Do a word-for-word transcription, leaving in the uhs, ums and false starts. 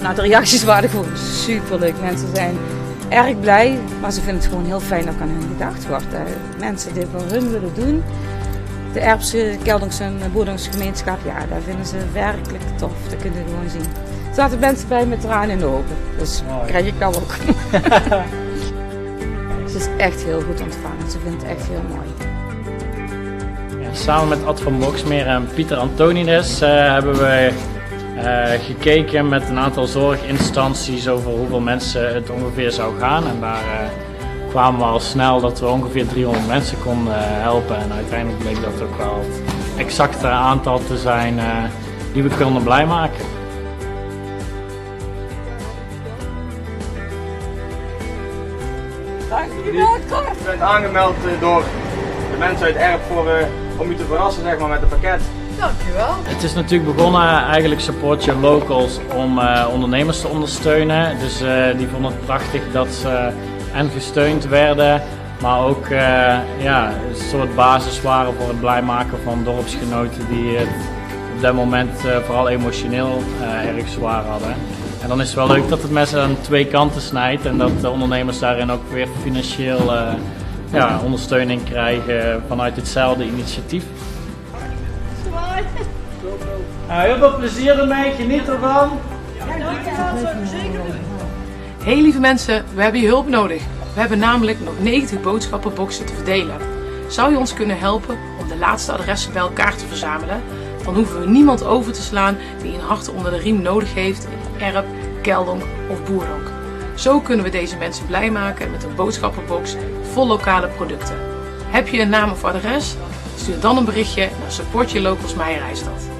Nou, de reacties waren gewoon super leuk. Mensen zijn erg blij, maar ze vinden het gewoon heel fijn dat aan hen gedacht wordt. Mensen die voor hun willen doen. De Erpse, Keldongse en Boerdongse gemeenschap, ja, daar vinden ze werkelijk tof. Dat kunnen we gewoon zien. Er zaten mensen bij met tranen in de ogen, dus mooi. Krijg ik nou ook. Ze is echt heel goed ontvangen, ze vindt het echt heel mooi. Ja, samen met Ad van Boxmeer en Pieter Antonides uh, hebben we uh, gekeken met een aantal zorginstanties over hoeveel mensen het ongeveer zou gaan. En daar uh, kwamen we al snel dat we ongeveer driehonderd mensen konden uh, helpen. En uiteindelijk bleek dat ook wel het exacte aantal te zijn uh, die we konden blij maken. Je bent aangemeld door de mensen uit Erp voor, uh, om u te verrassen, zeg maar, met een pakket. Dankjewel. Het is natuurlijk begonnen eigenlijk Support Your Locals om uh, ondernemers te ondersteunen. Dus uh, die vonden het prachtig dat ze en gesteund werden, maar ook uh, ja, een soort basis waren voor het blij maken van dorpsgenoten die het op dat moment uh, vooral emotioneel uh, erg zwaar hadden. En dan is het wel leuk dat het mensen aan twee kanten snijdt en dat de ondernemers daarin ook weer financieel uh, ja, ondersteuning krijgen vanuit hetzelfde initiatief. Nou, heel veel plezier ermee, geniet ervan. Hey lieve mensen, we hebben je hulp nodig. We hebben namelijk nog negentig boodschappenboxen te verdelen. Zou je ons kunnen helpen om de laatste adressen bij elkaar te verzamelen? Dan hoeven we niemand over te slaan die een hart onder de riem nodig heeft in Erp, Keldonk of Boerdonk. Zo kunnen we deze mensen blij maken met een boodschappenbox vol lokale producten. Heb je een naam of adres? Stuur dan een berichtje naar Support Your Locals Meijerijstad.